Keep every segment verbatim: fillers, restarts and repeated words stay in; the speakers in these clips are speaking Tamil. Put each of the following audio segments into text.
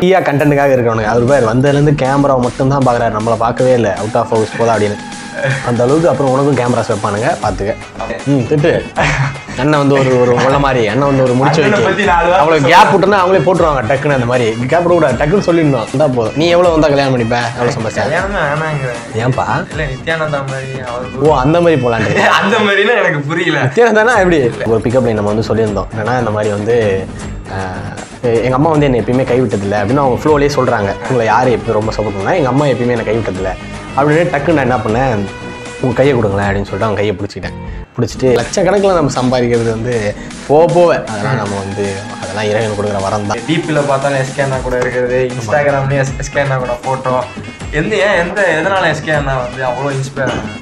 ஃப்ரீயா கண்டென்ட்டுக்காக இருக்கணும். அவர் பேர் வந்ததுலேருந்து கேமரா மட்டும் தான் பார்க்குறாரு, நம்மளை பார்க்கவே இல்லை. அவுட் ஆஃப் ஹவுஸ் போதா அப்படின்னு அந்த அளவுக்கு. அப்புறம் உனக்கும் கேமராஸ் வைப்பானுங்க பார்த்துக்க. ம் திட்டு அண்ணன் வந்து ஒரு ஒரு உள்ள மாதிரி அண்ணன் வந்து ஒரு முடிச்சு வைக்க அவ்வளோ கேப் விட்டுனா அவங்களே போட்டுருவாங்க டக்குன்னு. அந்த மாதிரி கேப் விட டக்குன்னு சொல்லிடணும். இருந்தா போதும். நீ எவ்வளோ வந்தா கல்யாணம் பண்ணிப்பேன்? எவ்வளோ சம்பாதிச்சா? ஏன்பா? நித்யானந்தா மாதிரி. ஓ அந்த மாதிரி போலான். அந்த மாதிரிலாம் எனக்கு புரியல. நித்யானந்தானா எப்படி? ஒரு பிக்கப் லைன் நம்ம வந்து சொல்லியிருந்தோம். ஏன்னா இந்த மாதிரி வந்து எங்கள் அம்மா வந்து என்னை எப்பயுமே கைவிட்டதில்லை அப்படின்னு அவங்க ஃப்ளோலேயே சொல்கிறாங்க. உங்களை யார் எப்போ ரொம்ப சப்போர்ட் பண்ணா எங்கள் அம்மா எப்பயுமே என்னை கைவிட்டதில்லை அப்படின்னு டக்குன்னு நான் என்ன பண்ணேன், உங்கள் கையை கொடுங்களேன் அப்படின்னு சொல்லிட்டு அவங்க கையை பிடிச்சிக்கிட்டேன். பிடிச்சிட்டு லட்சக்கணக்கில் நம்ம சம்பாதிக்கிறது வந்து போக போக அதெல்லாம் நம்ம வந்து அதெல்லாம் இறைவன் கொடுக்குற வரம் தான். டிபியில் பார்த்தாலும் எஸ்கே அண்ணா கூட இருக்கிறது, இன்ஸ்டாகிராம்லேயும் எஸ் எஸ்கே அண்ணா கூட ஃபோட்டோ. எந்த ஏன் எந்த எதனால் எஸ்கே அண்ணா வந்து அவ்வளோ இன்ஸ்பயர் ஆனாங்க?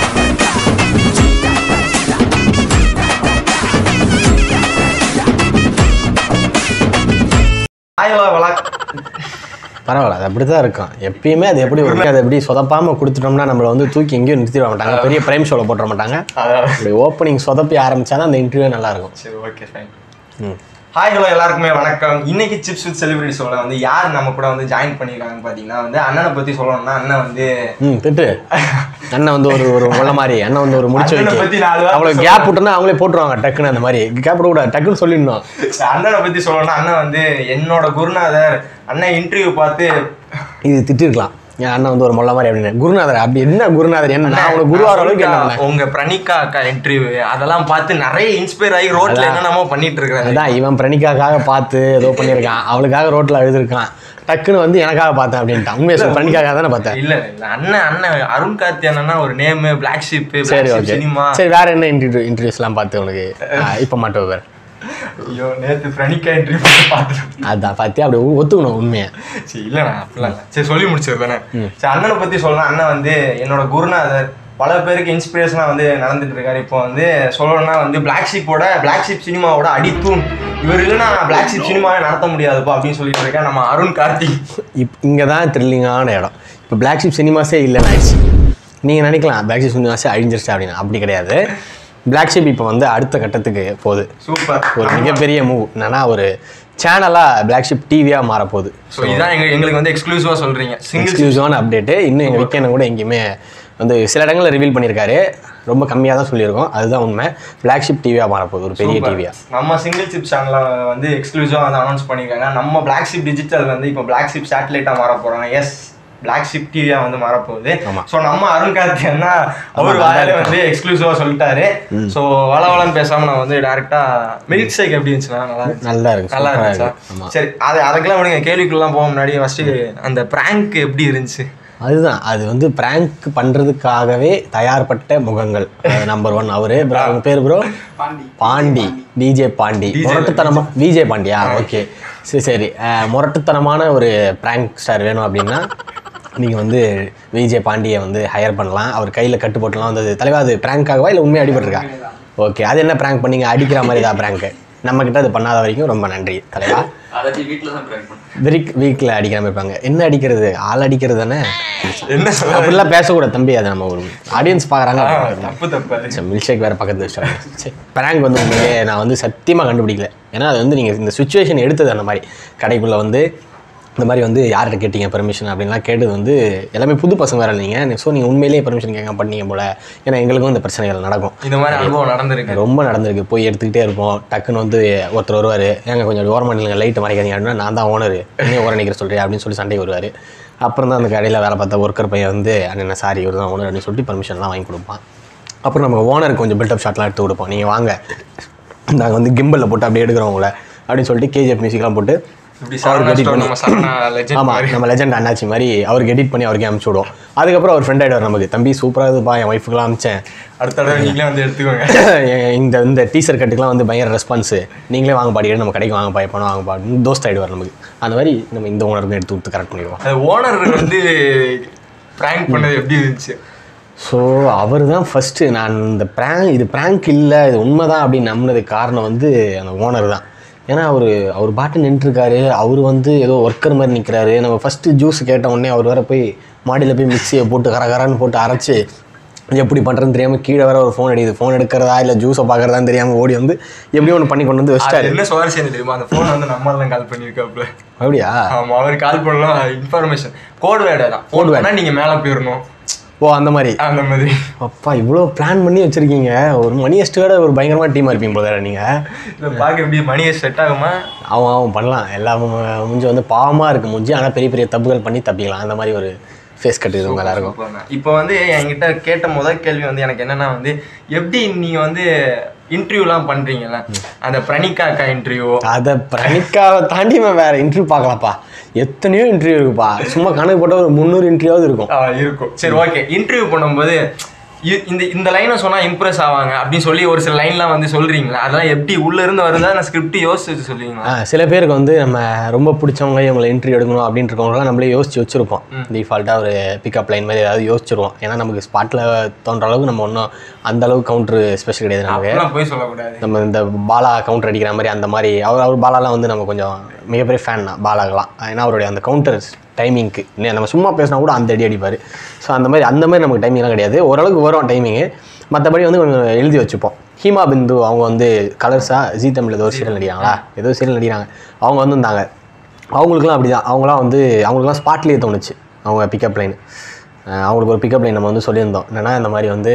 பரவாயில்ல, அது அப்படி தான் இருக்கும் எப்பயுமே. அது எப்படி ஒரு அதை எப்படி சொதப்பாமல் கொடுத்துட்டோம்னா நம்மளை வந்து தூக்கி எங்கேயும் நிறுத்திட மாட்டாங்க, பெரிய பிரைம் ஷோவில் போட்டுற மாட்டாங்க. அப்படி ஓப்பனிங் சொதப்பி ஆரம்பிச்சாதான் அந்த இன்டர்வியூ நல்லா இருக்கும். சரி, ஓகே, ஃபைன். ம் ஹாய் ஹலோ எல்லாருக்குமே வணக்கம். இன்னைக்கு சிப்ஸ் வித் செலிபிரிட்டி ஷோல வந்து யார் நம்ம கூட வந்து ஜாயின் பண்ணியிருக்காங்கன்னு பார்த்தீங்கன்னா வந்து அண்ணனை பற்றி சொல்லணும்னா அண்ணன் வந்து ம் திட்டு அண்ணன் வந்து ஒரு ஒரு உள்ள மாதிரி அண்ணன் வந்து ஒரு முடிச்சு வைக்க அவ்வளோ கேப் விட்டுனா அவங்களே போட்டுருவாங்க டக்குன்னு. அந்த மாதிரி கேப் விட டக்குன்னு சொல்லிடணும். அண்ணனை பற்றி சொல்லணும்னா அண்ணன் வந்து என்னோட குருநாதர். அண்ணன் இன்டர்வியூ பார்த்து இது திட்டிருக்கலாம், என் அண்ணன் வந்து ஒரு மொல்ல மாதிரி அப்படின்னு. குருநாதர் அப்படி என்ன குருநாதர் என்ன? நான் அவனுக்கு குருவார அளவுக்கு என்ன? உங்க பிரணிகா அக்கா இன்டர்வியூ அதெல்லாம் பார்த்து நிறைய இன்ஸ்பயர் ஆகி ரோட்ல என்னென்னமோ பண்ணிட்டு இருக்காங்க. அதான் இவன் பிரணிகாக்காக பார்த்து ஏதோ பண்ணியிருக்கான், அவளுக்காக ரோட்ல எழுதிருக்கான். டக்குன்னு வந்து எனக்காக பார்த்தேன் அப்படின்ட்டான். உண்மையை சொல்ல பிரணிகாக்காக தானே பார்த்தேன். இல்ல இல்ல அண்ணன் அண்ணன் அருண் கார்த்தி அண்ணா ஒரு நேம் பிளாக் ஷிப். சரி ஓகே, சினிமா. சரி வேற என்ன இன்டர்வியூ இன்டர்வியூஸ் எல்லாம் பார்த்து உனக்கு இப்ப மட்டும் வேற? ஐயோ நேற்று பிரணிகா இன்டர்வியூ பார்த்துட்டேன். அதான் பார்த்தியா, அப்படி ஒத்துக்கணும் உண்மையா. சரி இல்லைண்ணா அப்படிலாம் இல்லை. சரி சொல்லி முடிச்சிருக்கேண்ணே. சரி அண்ணனை பற்றி சொல்லலாம். அண்ணன் வந்து என்னோட குருநாதர், பல பேருக்கு இன்ஸ்பிரேஷனாக வந்து நடந்துட்டு இருக்காரு. இப்போ வந்து சொல்லணும்னா வந்து பிளாக் ஷிப்போட பிளாக் ஷிப் சினிமாவோட அடித்தூண் இவர் இல்லைன்னா பிளாக் ஷிப் சினிமாவே நடத்த முடியாதுப்பா அப்படின்னு சொல்லிட்டு இருக்கேன் நம்ம அருண் கார்த்திக். இப் இங்கே தான் த்ரில்லிங்கான இடம். இப்போ பிளாக் ஷிப் சினிமாஸே இல்லைன்னு ஆயிடுச்சு. நீங்கள் நினைக்கலாம் பிளாக் ஷிப் சினிமாஸே அழிஞ்சிருச்சு அப்படின்னு. அப்படி கிடையாது. பிளாக் ஷிப் இப்போ வந்து அடுத்த கட்டத்துக்கு போகுது. சூப்பர். ஒரு மிகப்பெரிய மூவ் என்னன்னா ஒரு சேனலாக பிளாக் ஷிப் டிவியாக மாறப்போகுது. ஸோ இதான் எங்கள் எங்களுக்கு வந்து எக்ஸ்க்ளூசிவாக சொல்கிறீங்க. எக்ஸ்க்ளூசிவான அப்டேட்டு. இன்னும் எங்கள் வீக்கெண்ட் கூட எங்கேயுமே வந்து சில இடங்களில் ரிவீல் பண்ணியிருக்காரு, ரொம்ப கம்மியாக தான் சொல்லியிருக்கோம். அதுதான் உண்மை. பிளாக் ஷிப் டிவியாக மாறப்போகுது, ஒரு பெரிய டிவியாக. நம்ம சிங்கிள் சிப் சேனலில் வந்து எக்ஸ்க்ளூசிவாக வந்து அனௌன்ஸ் பண்ணியிருக்காங்க. நம்ம பிளாக் ஷிப் டிஜிட்டல் வந்து இப்போ பிளாக் ஷிப் சேட்டலைட்டாக மாற போகிறாங்க. எஸ், பிளாக் ஷிப் டிவியா வந்து மாறப்போகுது. ஸோ நம்ம அருண் கார்த்தி அண்ணா அவர் வாயில வந்து எக்ஸ்க்ளூசிவா சொல்லிட்டாரு. ஸோ வளவளன்னு பேசாம நான் வந்து டைரக்டா மில்க் ஷேக் எப்படி இருந்துச்சுன்னா நல்லா இருக்கு. நல்லா இருக்கு, நல்லா இருந்துச்சா? சரி, அது அதுக்கெல்லாம் விடுங்க, கேள்விக்குள்ளலாம் போக முன்னாடி ஃபர்ஸ்ட் அந்த பிராங்க் எப்படி இருந்துச்சு? அதுதான், அது வந்து பிராங்க் பண்ணுறதுக்காகவே தயார்பட்ட முகங்கள். நம்பர் ஒன் அவரு. அவங்க பேர் ப்ரோ பாண்டி, டிஜே பாண்டி. முரட்டுத்தனமா விஜே பாண்டியா? ஓகே சரி சரி. முரட்டுத்தனமான ஒரு பிராங்க் ஸ்டார் வேணும் அப்படின்னா நீங்கள் வந்து விஜே பாண்டியை வந்து ஹையர் பண்ணலாம். அவர் கையில் கட்டு போட்டுலாம் வந்தது. தலைவா அது பிராங்காகவா இல்லை உண்மையாக அடிபட்டிருக்கா? ஓகே, அது என்ன பிராங்க் பண்ணீங்க? அடிக்கிற மாதிரி தான் பிராங்க்கு. நம்மக்கிட்ட அது பண்ணாத வரைக்கும் ரொம்ப நன்றி தலைவா. வீக் வீக்கில் அடிக்கிற மாதிரி இருப்பாங்க. என்ன அடிக்கிறது? ஆள் அடிக்கிறது தானே. என்ன அப்படிலாம் பேசக்கூடாது தம்பி. அதை நம்ம ஒரு ஆடியன்ஸ் பார்க்குறாங்க. தப்பு தப்பு. மில்க் ஷேக் வேறு பக்கத்தில் வச்சுட்டாங்க. சரி, பிராங்க் வந்து உண்மையிலே நான் வந்து சத்தியமாக கண்டுபிடிக்கல. ஏன்னா அது வந்து நீங்கள் இந்த சுச்சுவேஷன் எடுத்தது அந்த மாதிரி கடைக்குள்ளே வந்து இந்த மாதிரி வந்து யார்கிட்ட கேட்டீங்க பெர்மிஷன் அப்படின்லாம் கேட்டது வந்து எல்லாமே புது பசங்க வேறு நீங்கள். ஸோ நீங்கள் உண்மையிலேயே பெர்மிஷன் கேட்க பண்ணீங்க போல். ஏன்னா எங்களுக்கும் இந்த பிரச்சனைகள் நடக்கும். இந்த மாதிரி அனுபவம் நடந்திருக்கு, ரொம்ப நடந்திருக்கு. போய் எடுத்துக்கிட்டே இருப்போம். டக்குன்னு வந்து ஒருத்தர் வருவார், ஏங்க கொஞ்சம் ஓரம் பண்ணிங்க, லைட்டு மறைக்காதீங்க அப்படின்னா நான் தான் ஓனர், என்ன ஓரம் நிற்கிற சொல்கிறேன் அப்படின்னு சொல்லி சண்டை வருவார். அப்புறம் தான் அந்த கடையில் வேலை பார்த்தா ஒர்க்கர் பையன் வந்து அண்ணன் சாரி இவர் தான் ஓனர் அப்படின்னு சொல்லிட்டு பர்மிஷன்லாம் வாங்கி கொடுப்பான். அப்புறம் நம்ம ஓனருக்கு கொஞ்சம் பில்டப் ஷாட்லாம் எடுத்து கொடுப்போம். நீங்கள் வாங்க நாங்கள் வந்து கிம்பலில் போட்டு அப்படியே எடுக்கிறோம் உங்களை அப்படின்னு சொல்லிட்டு கேஜிஎஃப் மியூசிக்லாம் போட்டு அவருக்கு எடிட் பண்ணி, ஆமாம் நம்ம லெஜெண்ட் அண்ணாச்சி மாதிரி அவருக்கு எடிட் பண்ணி அவருக்கே அனுப்பிச்சி விடுவோம். அதுக்கப்புறம் அவர் ஃப்ரெண்ட் ஆகிடுவார் நமக்கு. தம்பி சூப்பராக இருக்குப்பா, என் ஒய்ஃபுக்கெலாம் அனுப்பிச்சேன், அடுத்த தடவை நீங்களே வந்து எடுத்துக்கோங்க, இந்த இந்த டீசர் கட்டுக்கெலாம் வந்து பயங்கர ரெஸ்பான்ஸு, நீங்களே வாங்க பாடிக்கிட்டு நம்ம கடைக்கு வாங்க பாய் பணம் வாங்க பாடி தோஸ்ட் ஆகிடுவார் நமக்கு. அந்த மாதிரி நம்ம இந்த ஓனருக்கும் எடுத்து கொடுத்து கரெக்ட் பண்ணிடுவோம். அது ஓனர் வந்து ப்ராங்க் பண்ணது எப்படி இருந்துச்சு? ஸோ அவர் தான் ஃபஸ்ட்டு நான் இந்த ப்ராங்க் இது ப்ராங்க் இல்லை இது உண்மை தான் அப்படின்னு நம்பினதுக்கு காரணம் வந்து அந்த ஓனர் தான். ஏன்னா அவர் அவர் பாட்டு நின்றுருக்காரு, அவர் வந்து ஏதோ ஒர்க்கர் மாதிரி நிற்கிறாரு. நம்ம ஃபஸ்ட்டு ஜூஸ் கேட்ட உடனே அவர் வேறு போய் மாடியில் போய் மிக்சியை போட்டு கரகரான்னு போட்டு அரைச்சி எப்படி பண்ணுறதுன்னு தெரியாமல் கீழே வேற ஒரு ஃபோன் அடிக்குது, ஃபோன் எடுக்கிறதா இல்லை ஜூஸை பார்க்குறதான்னு தெரியாமல் ஓடி வந்து எப்படியும் ஒன்று பண்ணி கொண்டு வந்து வச்சிட்டாரு. என்ன சுவாரஸ்யம் தெரியுமா, அந்த ஃபோன் வந்து நம்ம தான் கால் பண்ணியிருக்காப்புல. அப்படியா? ஆமாம், அவர் கால் பண்ணலாம் இன்ஃபர்மேஷன் கோட் வேர்டு தான், கோட் வேர்டா நீங்கள் மேலே போயிடணும். ஓ அந்த மாதிரி அந்த மாதிரி. அப்பா இவ்வளோ பிளான் பண்ணி வச்சுருக்கீங்க. ஒரு மணி ஹெஸ்ட்டோட ஒரு பயங்கரமான டீமாக இருப்பீங்க போல நீங்கள். இல்லை பார்க்க எப்படி மணி ஹெஸ்ட் செட் ஆகுமா? அவன் அவன் பண்ணலாம் எல்லாம் முடிஞ்சு வந்து பாவமாக இருக்குது முடிஞ்சு, ஆனால் பெரிய பெரிய தப்புகள் பண்ணி தப்பிக்கலாம். அந்த மாதிரி ஒரு ஃபேஸ் கட் இருக்கும் எல்லாருக்கும். இப்போ வந்து என்கிட்ட கேட்ட முதல் கேள்வி வந்து எனக்கு என்னன்னா வந்து, எப்படி நீங்கள் வந்து இன்டர்வியூலாம் பண்ணுறீங்கல்ல, அந்த பிரணிகா அக்கா இன்டர்வியூ, அதை பிரணிகாவை தாண்டி வேற இன்டர்வியூ பார்க்கலாம்ப்பா. எத்தனையோ இன்டர்வியூ இருக்குப்பா, சும்மா கணக்கு போட்ட ஒரு முந்நூறு இன்டர்வியூவாவது இருக்கும். இருக்கும். சரி ஓகே, இன்டர்வியூ பண்ணும்போது இந்த இந்த லைனை சொன்னால் இம்ப்ரெஸ் ஆவாங்க அப்படின்னு சொல்லி ஒரு சில லைன்லாம் வந்து சொல்கிறீங்களா? அதெல்லாம் எப்படி உள்ளே இருந்து வருதா, நான் ஸ்கிரிப்ட் யோசிச்சு வச்சு சொல்லுவீங்களா? சில பேருக்கு வந்து நம்ம ரொம்ப பிடிச்சவங்க இவங்களை இன்டர்வியூ எடுக்கணும் அப்படின்னு இருக்கவங்களாம் நம்மளே யோசிச்சு வச்சுருப்போம். டிஃபால்ட்டாக ஒரு பிக்கப் லைன் மாதிரி ஏதாவது யோசிச்சிருவோம். ஏன்னா நமக்கு ஸ்பாட்டில் தோன்ற அளவுக்கு நம்ம ஒன்றும் அந்த அளவுக்கு கவுண்டர் ஸ்பெஷல் கிடையாது நமக்கு. போய் சொல்லக்கூடாது. நம்ம இந்த பாலா கவுண்டர் அடிக்கிற மாதிரி அந்த மாதிரி அவர் அவர் பாலாலாம் வந்து நம்ம கொஞ்சம் மிகப்பெரிய ஃபேன் தான் பாலாகலாம். ஏன்னா அவருடைய அந்த கவுண்டர் டைமிங்க்கு நம்ம சும்மா பேசினா கூட அந்த அடி அடிப்பார். ஸோ அந்த மாதிரி அந்த மாதிரி நமக்கு டைமிங்லாம் கிடையாது, ஓரளவுக்கு வரும் டைமிங்கு. மற்றபடி வந்து கொஞ்சம் எழுதி வச்சுப்போம். ஹீமா பிந்து அவங்க வந்து கலர்ஸாக ஜி தமிழ் ஏதோ சீரியல் நடிக்கிறாங்களா, ஏதோ சீரியல் நடிக்கிறாங்க, அவங்க வந்து இருந்தாங்க. அவங்களுக்குலாம் அப்படி தான், அவங்களாம் வந்து அவங்களுக்குலாம் ஸ்பாட்லேயே தோணுச்சு அவங்க பிக்கப் லைன். அவங்களுக்கு ஒரு பிக்கப் லைன் நம்ம வந்து சொல்லியிருந்தோம். என்னென்னா இந்த மாதிரி வந்து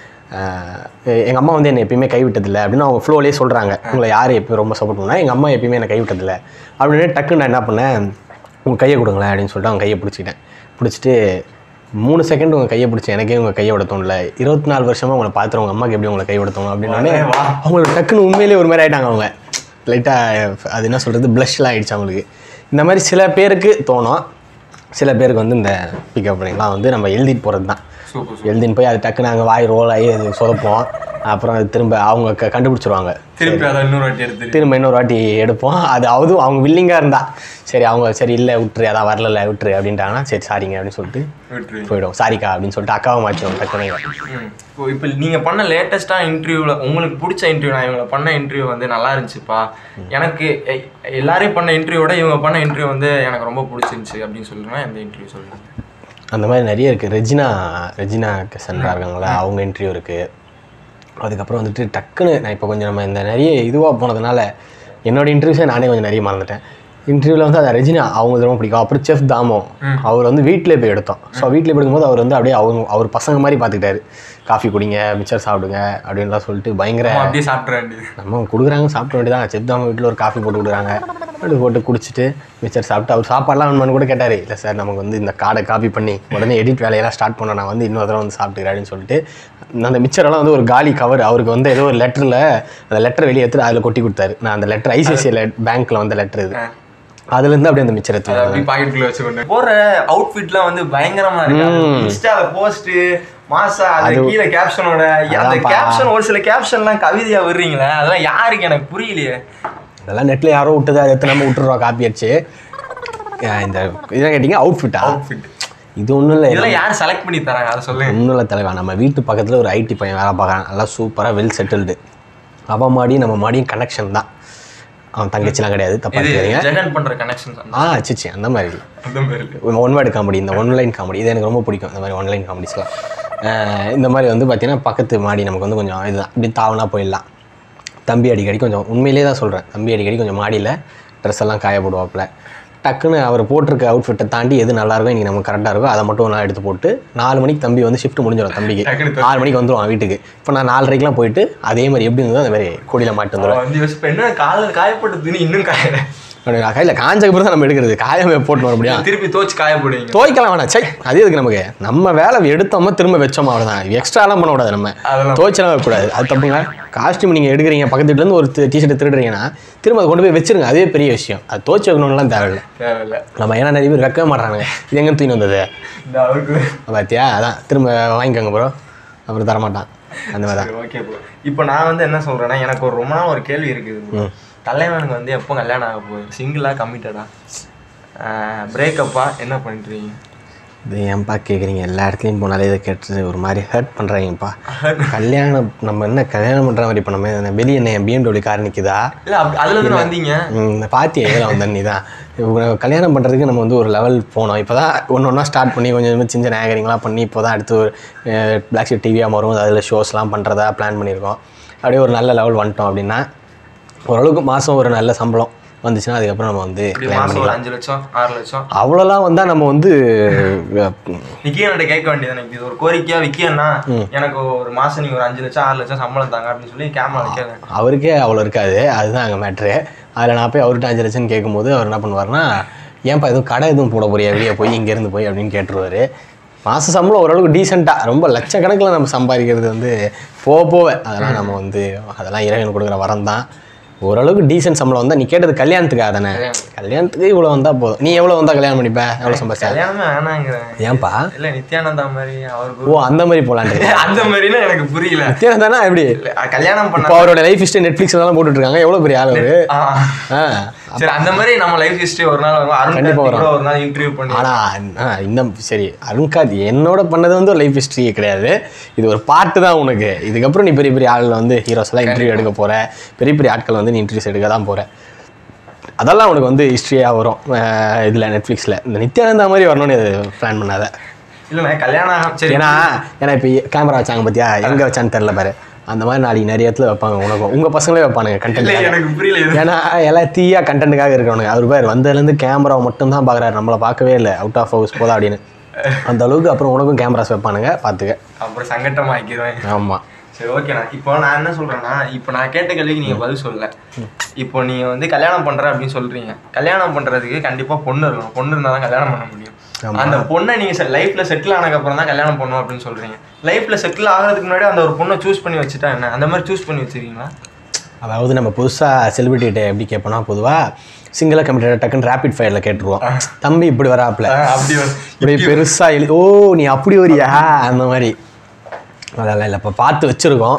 எங்கள் அம்மா வந்து என்னை எப்பயுமே கைவிட்டதில்லை அப்படின்னு அவங்க ஃப்ளோலேயே சொல்கிறாங்க. உங்களை யார் எப்போ ரொம்ப சப்போர்ட் பண்ணால் எங்கள் அம்மா எப்பயுமே என்னை கைவிட்டதில்லை அப்படின்னு டக்குன்னு நான் என்ன பண்ணேன், உங்கள் கையை கொடுங்களேன் அப்படின்னு சொல்லிட்டு அவங்க கையை பிடிச்சிக்கிட்டேன். பிடிச்சிட்டு மூணு செகண்ட் உங்கள் கையை பிடிச்சி எனக்கே உங்கள் கையை விட தோணல, இருபத்தி நாலு வருஷமாக உங்களை பார்த்துட்டு உங்கள் அம்மாவுக்கு எப்படி உங்களை கை விட தோணும் அப்படின்னே அவங்களுக்கு டக்குன்னு உண்மையிலே ஒரு மாதிரி ஆகிட்டாங்க. அவங்க லைட்டாக அது என்ன சொல்கிறது ப்ளஷ்லாம் ஆகிடுச்சு அவங்களுக்கு. இந்த மாதிரி சில பேருக்கு தோணும், சில பேருக்கு வந்து இந்த பிக்கப் பண்ணிங்கலாம் வந்து நம்ம எழுதிட்டு போகிறது தான். எழுதின்னு போய் அது டக்குன்னு நாங்கள் வாய் ரோல் ஆகி அது சொதப்போம். அப்புறம் அது திரும்ப அவங்க க கண்டுபிடிச்சிருவாங்க. திரும்பி அதை இன்னொரு வாட்டி எடுத்து திரும்ப இன்னொரு வாட்டி எடுப்போம். அது அதுவும் அவங்க வில்லிங்காக இருந்தா சரி, அவங்க சரி இல்லை விட்டுரு, அதான் வரல விட்டுரு அப்படின்ட்டாங்கன்னா சரி சாரிங்க அப்படின்னு சொல்லிட்டு போயிடும். சாரிக்கா அப்படின்னு சொல்லிட்டு அக்காவை மாற்றிடுவோம் டக்குனு. இப்போ நீங்கள் பண்ண லேட்டஸ்ட்டாக இன்டர்வியூவில் உங்களுக்கு பிடிச்ச இன்டர்வியூ, நான் இவங்களை பண்ண இன்டர்வியூ வந்து நல்லா இருந்துச்சுப்பா, எனக்கு எல்லாரையும் பண்ண இன்டர்வியூட இவங்க பண்ண இன்டர்வியூ வந்து எனக்கு ரொம்ப பிடிச்சிருந்துச்சி அப்படின்னு சொல்லுங்கள். எந்த இன்டர்வியூ சொல்லுங்கள்? அந்த மாதிரி நிறைய இருக்குது. ரெஜினா ரெஜினா சென்ட்ரா இருக்காங்களா, அவங்க இன்டர்வியூ இருக்குது. அதுக்கப்புறம் வந்துட்டு டக்குன்னு நான் இப்போ கொஞ்சம் நம்ம இந்த நிறைய இதுவாக போனதுனால என்னோடய இன்டர்வியூஸை நானே கொஞ்சம் நிறைய மறந்துட்டேன். இன்டர்வியூவில் வந்து அதை ரெஜினா அவங்க ரொம்ப பிடிக்கும். அப்புறம் செஃப் தாமோ அவர் வந்து வீட்டிலே போய் எடுத்தோம். ஸோ வீட்டில் எடுக்கும்போது அவர் வந்து அப்படியே அவங்க அவர் பசங்க மாதிரி பார்த்துக்கிட்டாரு. காஃபி குடிங்க, மிச்சர் சாப்பிடுங்க அப்படின்லாம் சொல்லிட்டு பயங்கர அப்படியே சாப்பிட்ற வேண்டியது நம்ம கொடுக்குறாங்க, சாப்பிட வேண்டியதான். செஃப் தாமோ வீட்டில் ஒரு காஃபி போட்டு கொடுக்குறாங்க, அப்படி போட்டு குடிச்சிட்டு மிச்சர் சாப்பிட்டு அவர் சாப்பாடெலாம் வேணுமான்னு கூட கேட்டார். இல்லை சார் நமக்கு வந்து இந்த கார்டை காப்பி பண்ணி உடனே எடிட் வேலையெல்லாம் ஸ்டார்ட் பண்ண, நான் வந்து இன்னொரு தடவை வந்து சாப்பிட்டுக்கிறேன் அப்படின்னு சொல்லிட்டு அந்த மிச்சரெல்லாம் வந்து ஒரு காலி கவர் அவருக்கு வந்து ஏதோ ஒரு லெட்டரில் அந்த லெட்டர் வெளியே எடுத்து அதில் கொட்டி கொடுத்தாரு. நான் அந்த லெட்டர் ஐசிஐசிஐ பேங்க்கில் வந்த லெட்டர் இது, அதுலேருந்து அப்படியே அந்த மிச்சர் எடுத்து பாக்கெட்டுக்குள்ள வச்சுக்கொண்டு போகிற அவுட்ஃபிட்லாம் வந்து பயங்கரமாக இருக்கு. இன்ஸ்டாவில் போஸ்ட்டு மாசா, அது கீழே கேப்ஷனோட அந்த கேப்ஷன், ஒரு சில கேப்ஷன்லாம் கவிதையா விடுறீங்களே, அதெல்லாம் யாருக்கு எனக்கு புரியலையே. அதெல்லாம் நெட்ல யாரோ விட்டது, அதை எடுத்து நம்ம விட்டுருவோம் காப்பி அடிச்சு. இந்த இதெல்லாம் கேட்டிங்க அவுட்ஃபிட்டா? அவுட்ஃபிட் இது ஒன்றும் இல்லை, இதெல்லாம் யார் செலக்ட் பண்ணி தராங்க அதை சொல்லுங்க. ஒன்றும் இல்லை தலைவா, நம்ம வீட்டு பக்கத்தில் ஒரு ஐடி பையன் வேலை பார்க்குறான், நல்லா சூப்பராக வெல் செட்டில்டு. அவன் மாடியும் நம்ம மாடியும் கனெக்ஷன் தான், அவன் தங்கச்சிலாம் கிடையாது, தப்பா ஜெகன் பண்ற கனெக்ஷன். ஆ சிச்சி அந்த மாதிரி ஒன் வேர்டு காமெடி, இந்த ஒன்லைன் காமெடி இது எனக்கு ரொம்ப பிடிக்கும். இந்த மாதிரி ஒன்லைன் காமெடிஸ்லாம் இந்த மாதிரி வந்து பார்த்தீங்கன்னா பக்கத்து மாடி நமக்கு வந்து கொஞ்சம் இதுதான், இப்படி தாவனா போயிடலாம். தம்பி அடிக்கடி கொஞ்சம் உண்மையிலே தான் சொல்கிறேன், தம்பி அடிக்கடி கொஞ்சம் மாடியில் ட்ரெஸ் எல்லாம் காய போடுவாப்பில். டக்குன்னு அவர் போட்டிருக்க அவுட்ஃபிட்டை தாண்டி எது நல்லாயிருக்கும் இன்றைக்கி நமக்கு கரெக்டாக இருக்கும் அதை மட்டும் நான் எடுத்து போட்டு நாலு மணிக்கு தம்பி வந்து ஷிஃப்ட் முடிஞ்சிடும், தம்பிக்கு ஆறு மணிக்கு வந்துடுவான் வீட்டுக்கு. இப்போ நான் நாலரைக்கெலாம் போயிட்டு அதே மாதிரி எப்படி இருந்ததோ அந்த மாதிரி கொடியில் மாட்டு வந்துடுவேன். என்ன காலையில் காயப்பட்டு துணி இன்னும் காய கையில் காஞ்சக்கப்புறம் தான் நம்ம எடுக்கிறது, காயமே போட்டு வர முடியும். திருப்பி துவைச்சு காய போடுவீங்க? துவைக்கலாம் வேணாம், சை அது எதுக்கு நமக்கு, நம்ம வேலை எடுத்தோமா திரும்ப வச்சோமா அவ்வளோதான், எக்ஸ்ட்ராலாம் பண்ணக்கூடாது. நம்ம துவைச்சலாம் வைக்கக்கூடாது, அது தப்புங்க. காஸ்ட்யூம் நீங்கள் எடுக்கிறீங்க பக்கத்து வீட்டிலேருந்து ஒரு டிஷர்ட் திருடுறீங்கன்னா திரும்ப அதை கொண்டு போய் வச்சிருங்க, அதே பெரிய விஷயம். அது துவைச்சு வைக்கணும்லாம் தேவையில்லை தேவையில்லை நம்ம. ஏன்னா நிறைய பேர் வைக்கவே மாட்டாங்க, இது எங்கே தூக்கி வந்தது பார்த்தியா, அதான் திரும்ப வாங்கிக்கோங்க ப்ரோ, அப்புறம் தரமாட்டான் அந்த மாதிரி தான். ஓகே ப்ரோ, இப்போ நான் வந்து என்ன சொல்கிறேன்னா, எனக்கு ஒரு ரொம்ப நாள் ஒரு கேள்வி இருக்குது. கல்யாணனுக்கு வந்து எப்போ கல்யாணம் ஆக போகுது? சிங்கிளா கமிட்டடா பிரேக்கப்பா என்ன பண்ணிட்டுருக்கீங்க? இது ஏன்ப்பா கேட்குறீங்க, எல்லா இடத்துலையும் போனாலே இதை கேட்டு ஒரு மாதிரி ஹர்ட் பண்ணுறாங்கப்பா. கல்யாணம் நம்ம என்ன கல்யாணம் பண்ணுற மாதிரி இப்போ நம்ம வெளியே என்ன பிஎம்டபிள்யூ கார் நிற்குதா? இல்லை அதில் வந்தீங்க பார்த்தியா எதில் வந்தேன் நீ தான் கல்யாணம் பண்ணுறதுக்கு நம்ம வந்து ஒரு லெவல் போனோம். இப்போ தான் ஒன்று ஒன்றா ஸ்டார்ட் பண்ணி கொஞ்சம் கொஞ்சம் சின்ன நேகரிங்லாம் பண்ணி இப்போ தான் அடுத்து ஒரு பிளாக் ஷீப் டிவியாக மாறும், அதில் ஷோஸ்லாம் பண்ணுறதா பிளான் பண்ணியிருக்கோம். அப்படியே ஒரு நல்ல லெவல் வந்துட்டோம் அப்படின்னா ஓரளவுக்கு மாதம் ஒரு நல்ல சம்பளம் வந்துச்சுன்னா அதுக்கப்புறம் நம்ம வந்து அஞ்சு லட்சம் ஆறு லட்சம் அவ்வளோலாம் வந்தால் நம்ம வந்து விக்கியன்கிட்ட கேட்க வேண்டியது எனக்கு இது ஒரு கோரிக்கையா, விக்கியன்னா எனக்கு ஒரு மாதம் நீங்கள் ஒரு அஞ்சு லட்சம் ஆறு லட்சம் சம்பளம் தாங்க அப்படின்னு சொல்லி கேமரா கேட்க. அவருக்கே அவ்வளோ இருக்காது, அதுதான் அங்கே மேட்ரு. அதில் நான் போய் அவர்கிட்ட அஞ்சு லட்சம்னு கேட்கும்போது அவர் என்ன பண்ணுவார்னா, ஏன்ப்பா எதுவும் கடை எதுவும் போட போறியா வெளியே போய் இங்கேருந்து போய் அப்படின்னு கேட்டுருவார். மாத சம்பளம் ஓரளவுக்கு டீசெண்டாக ரொம்ப லட்சக்கணக்கில் நம்ம சம்பாதிக்கிறது வந்து போக போவேன் அதெல்லாம் நம்ம வந்து அதெல்லாம் இறைவன் கொடுக்குற வரம் தான். ஓரளவுக்கு டீசென்ட் சம்பளம் வந்தால் நீ கேட்டது கல்யாணத்துக்காக தானே, கல்யாணத்துக்கு இவ்வளோ வந்தால் போதும். நீ எவ்வளோ வந்தால் கல்யாணம் பண்ணிப்ப, எவ்வளோ சம்பாதிச்சா? கல்யாணமே வேணாங்கிறேன். ஏன்பா? இல்லை நித்யானந்தா மாதிரி அவருக்கு. ஓ அந்த மாதிரி போகலான்ட்டு. அந்த மாதிரினா எனக்கு புரியல. நித்யானந்தானா எப்படி கல்யாணம் பண்ண இப்போ அவரோட லைஃப் ஹிஸ்ட்ரி நெட்ஃப்ளிக்ஸ் எல்லாம் போட்டுட்டு இருக்காங்க, எவ்வளோ பெரிய ஆள் அவரு. ஆ சரி, அந்த மாதிரி நம்ம லைஃப் ஹிஸ்ட்ரி ஒரு நாள் வரும். அருண் கண்டிப்பாக வரும், ஒரு நாள் இன்டர்வியூ பண்ணி. ஆனால் இந்த சரி அருண்காத் என்னோட பண்ணது வந்து ஒரு லைஃப் ஹிஸ்ட்ரியே கிடையாது, இது ஒரு பாட்டு தான் உனக்கு. இதுக்கப்புறம் நீ பெரிய பெரிய ஆளில் வந்து ஹீரோஸ் எல்லாம் இன்டர்வியூ எடுக்க போகிற, பெரிய பெரிய ஆட்கள் வந்து நீ இன்டர்வியூஸ் எடுக்க தான் போகிற, அதெல்லாம் உனக்கு வந்து ஹிஸ்ட்ரியாக வரும் இதில் நெட்ஃப்ளிக்ஸில். இந்த நித்யானந்தா மாதிரி வரணும்னு பிளான் பண்ணாத. இல்லைண்ணா கல்யாணம் சரி. ஏன்னா ஏன்னா இப்போ கேமரா வச்சாங்க பார்த்தியா, எங்கே வச்சான்னு தெரில பாரு, அந்த மாதிரி நாளைக்கு நிறைய இடத்துல வைப்பாங்க. உனக்கும் உங்கள் பசங்களே வைப்பானுங்க கண்டென்ட். எனக்கு புரியல. ஏன்னா எல்லாம் தீயா கண்டென்ட்டுக்காக இருக்கிறவனுங்க. அவர் பேர் வந்ததுலேருந்து கேமரா மட்டும் தான் பார்க்குறாரு, நம்மளை பார்க்கவே இல்லை, அவுட் ஆஃப் ஹவுஸ் போதா அப்படின்னு அந்த அளவுக்கு. அப்புறம் உனக்கும் கேமராஸ் வைப்பானுங்க, பார்த்துக்க. அப்புறம் சங்கட்டமாக ஆக்கிடுவேன். ஆமாம் சரி ஓகேண்ணா. இப்போ நான் என்ன சொல்கிறேன்னா, இப்போ நான் கேட்ட கேள்விக்கு நீங்கள் பதில் சொல்லலை. இப்போ நீங்கள் வந்து கல்யாணம் பண்ணுற அப்படின்னு சொல்கிறீங்க. கல்யாணம் பண்ணுறதுக்கு கண்டிப்பாக பொண்ணு இருக்கணும், பொண்ணு இருந்தால் தான் கல்யாணம் பண்ண முடியும். அந்த பொண்ணை நீங்கள் லைஃப்பில் செட்டில் ஆனதுக்கப்புறம் தான் கல்யாணம் பண்ணணும் அப்படின்னு சொல்கிறீங்க. லைஃப்பில் செட்டில் ஆகிறதுக்கு முன்னாடி அந்த ஒரு பொண்ணை சூஸ் பண்ணி வச்சுட்டா என்ன, அந்த மாதிரி சூஸ் பண்ணி வச்சுருக்கீங்களா? அதாவது நம்ம புதுசாக செலிபிரிட்டிகிட்ட எப்படி கேட்போம்னா, பொதுவாக சிங்கிளாக கம்ப்யூட்டர் டக்குன்னு ரேபிட் ஃபயரில் கேட்டுருவோம், தம்பி இப்படி வராப்பில் அப்படி இப்படி பெருசாக எழுதி, ஓ நீ அப்படி வரியா அந்த மாதிரி. அதெல்லாம் இல்லை, இப்போ பார்த்து வச்சுருக்கோம்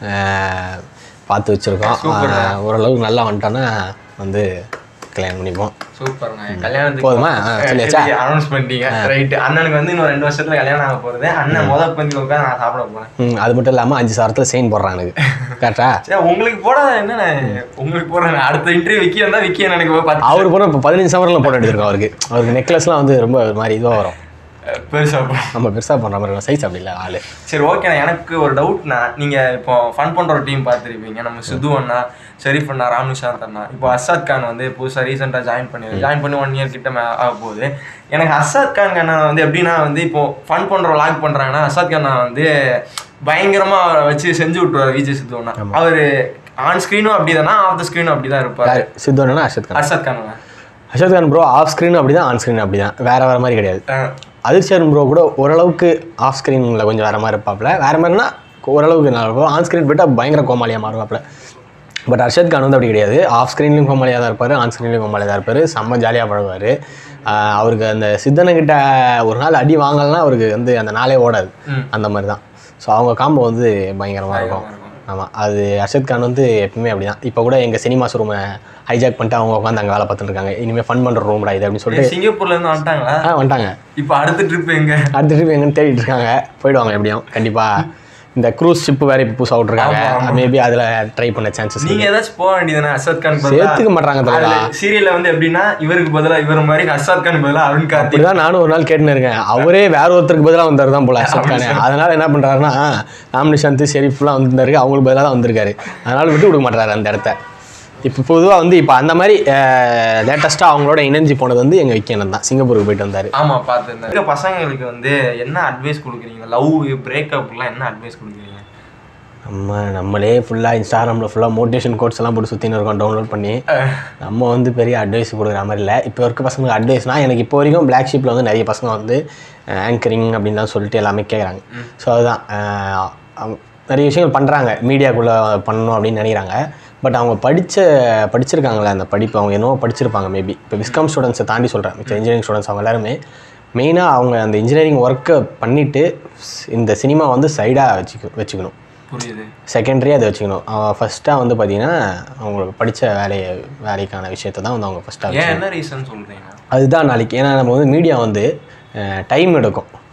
பார்த்து வச்சுருக்கோம் ஓரளவுக்கு நல்லா வந்துட்டோன்னா வந்து கல்யாணம் பண்ணிப்போம். சூப்பர்ண்ணா. கல்யாணத்துக்கு போதுமா? சொல்லியாச்சா? அனௌன்ஸ் பண்ணிட்டீங்க, ரைட்டு. அண்ணனுக்கு வந்து இன்னும் ரெண்டு வருஷத்துல கல்யாணம் ஆக போகிறது. அண்ணன் மொதல் பந்தி உட்காந்து நான் சாப்பிட போகிறேன். ம் அது மட்டும் இல்லாமல் அஞ்சு சாரத்தில் செயின் போடுறான் எனக்கு, கரெக்டா? சரி உங்களுக்கு போட என்னண்ணே, உங்களுக்கு போடுறேன். அடுத்த இன்டர்வியூ விக்கி வந்தால் விக்கி எனக்கு பார்த்து அவர் போனால் இப்போ பதினஞ்சு சவரில் போட்டு எடுத்துருக்கோம். அவருக்கு அவருக்கு நெக்லஸ்லாம் வந்து ரொம்ப ஒரு மாதிரி இதுவாக வரும், பெருசாக நம்ம பெருசாக பண்ணுற மாதிரி சைஸ் அப்படி இல்லை ஆள். சரி ஓகேண்ணா. எனக்கு ஒரு டவுட்ண்ணா, நீங்கள் இப்போ ஃபன் பண்ணுற ஒரு டீம் பார்த்துருப்பீங்க, நம்ம சித்து அண்ணா, ஷெரீஃப் அண்ணா, ராம்நிஷாந்த் அண்ணா. இப்போ அசாத் கான் வந்து புதுசாக ரீசெண்டாக ஜாயின் பண்ணி ஜாயின் பண்ணி ஒன் இயர் கிட்ட ஆக போகுது. எனக்கு அசாத் கான் அண்ணா வந்து எப்படின்னா வந்து இப்போ ஃபன் பண்ணுற லாக் பண்ணுறாங்கன்னா, அசாத் கான் அண்ணா வந்து பயங்கரமாக வச்சு செஞ்சு விட்டுருவார் விஜய் சித்து அண்ணா. அவர் ஆன் ஸ்க்ரீனும் அப்படி தானா, ஆஃப் த ஸ்க்ரீனும் அப்படி தான் இருப்பார். சித்து அண்ணா அர்ஷத் கான். அர்ஷத் கான் அர்ஷத் கான் ப்ரோ ஆஃப் ஸ்க்ரீனும் அப்படி தான், ஆன் ஸ்க்ரீன் அப்படி தான், வேறு வேறு மாதிரி கிடையாது. அதிர்ச்சரன் ப்ரோ கூட ஓரளவுக்கு ஆஃப் ஸ்க்ரீனில் கொஞ்சம் வேறு மாதிரி இருப்பாப்புல, வேறு மாதிரினா ஓரளவுக்கு நல்லா இருக்கும். ஆன் ஸ்க்ரீன் போய்ட்டால் பயங்கர கோமாளியாக மாறுவாப்புல. பட் அர்ஷத் கான் வந்து அப்படி கிடையாது, ஆஃப் ஸ்க்ரீன்லேயும் கோமாளியாக தான் இருப்பார், ஆன் ஸ்க்ரீன்லேயும் கோமாளியாக தான் இருப்பார், செம்ம ஜாலியாக பழகுவார். அவருக்கு அந்த சித்தனங்கிட்ட ஒரு நாள் அடி வாங்கலைன்னா அவருக்கு வந்து அந்த நாளே ஓடாது, அந்த மாதிரி தான். ஸோ அவங்க காம்போ வந்து பயங்கரமாக இருக்கும். ஆமாம், அது அர்ஷத் கான் வந்து எப்பவுமே அப்படி தான். இப்போ கூட எங்கள் சினிமாஸ் ரூமை ஹைஜாக் பண்ணிட்டு அவங்க உட்காந்து அங்கே வேலை பார்த்துட்டு இருக்காங்க. இனிமேல் ஃபன் பண்ணுற ரூம்டா இது அப்படின்னு சொல்லிட்டு சிங்கப்பூர்லேருந்து வந்துட்டாங்களா? ஆ வந்துட்டாங்க. இப்போ அடுத்த ட்ரிப் எங்கே அடுத்த ட்ரிப் எங்கன்னு தேடிட்டு இருக்காங்க, போயிடுவாங்க எப்படியும் கண்டிப்பாக. இந்த க்ரூஸ் ஷிப் வேறு இப்போ புதுசாக விட்ருக்காங்க, மேபி அதில் ட்ரை பண்ண சான்சஸ். நீங்கள் ஏதாச்சும் போக வேண்டியதுதானே? அர்ஷத் கான் சேர்த்துக்க மாட்டாங்க தவிர சீரியலில் வந்து எப்படின்னா இவருக்கு பதிலாக இவர் மாதிரி, அர்ஷத் கான் பதிலாக அருண் கார்த்திக் தான். நானும் ஒரு நாள் கேட்டுன்னு இருக்கேன், அவரே வேற ஒருத்தருக்கு பதிலாக வந்தார் தான் போல அர்ஷத் கான். அதனால் என்ன பண்ணுறாருன்னா, ராம்நிஷாந்த் ஷெரீஃப்லாம் வந்துருந்தாரு, அவங்களுக்கு பதிலாக தான் வந்திருக்காரு. அதனால் விட்டு கொடுக்க மாட்டாரு அந்த இடத்த. இப்போ பொதுவாக வந்து இப்போ அந்த மாதிரி லேட்டஸ்ட்டாக அவங்களோட இணைஞ்சு போனது வந்து எங்கள் விக்கேனன் தான், சிங்கப்பூருக்கு போயிட்டு வந்தார். ஆமாம் பார்த்துருந்தேன். பசங்களுக்கு வந்து என்ன அட்வைஸ் கொடுக்குறீங்க? லவ் பிரேக்கப்லாம் என்ன அட்வைஸ் கொடுக்குறீங்க? நம்ம நம்மளே ஃபுல்லாக இன்ஸ்டாகிராமில் ஃபுல்லாக மோட்டிவேஷன் கோட்ஸ் எல்லாம் போட்டு சுற்றின்னு இருக்கோம் டவுன்லோட் பண்ணி. நம்ம வந்து பெரிய அட்வைஸ் கொடுக்குற மாதிரி இல்லை. இப்போ இருக்க பசங்களுக்கு அட்வைஸ்னால், எனக்கு இப்போ வரைக்கும் பிளாக் ஷீப்பில் வந்து நிறைய பசங்க வந்து ஆங்கரிங் அப்படின்னு தான் சொல்லிட்டு எல்லாமே கேட்குறாங்க. ஸோ அதுதான் நிறைய விஷயங்கள் பண்ணுறாங்க, மீடியாக்குள்ளே பண்ணணும் அப்படின்னு நினைக்கிறாங்க. பட் அவங்க படித்த படிச்சிருக்காங்களே அந்த படிப்பு, அவங்க என்னவோ படிச்சிருப்பாங்க மேபி. இப்போ விஸ்காம் ஸ்டூடெண்ட்ஸை தாண்டி சொல்கிறேன், மிச்சம் இன்ஜினியரிங் ஸ்டூடெண்ட்ஸ் அவங்க எல்லாருமே மெயினாக அவங்க அந்த இன்ஜினியரிங் ஒர்க்கை பண்ணிவிட்டு இந்த சினிமா வந்து சைடாக வச்சுக்க வச்சுக்கணும் புரியுது, செகண்டரியாக அதை வச்சுக்கணும். ஃபஸ்ட்டாக வந்து பார்த்தீங்கன்னா அவங்களுக்கு படித்த வேலையை வேலைக்கான விஷயத்தை தான் வந்து அவங்க ஃபஸ்ட்டாக. என்ன ரீசன் சொல்கிறீங்க? அதுதான் நாளைக்கு, ஏன்னா நம்ம வந்து மீடியா வந்து டைம் எடுக்கும்.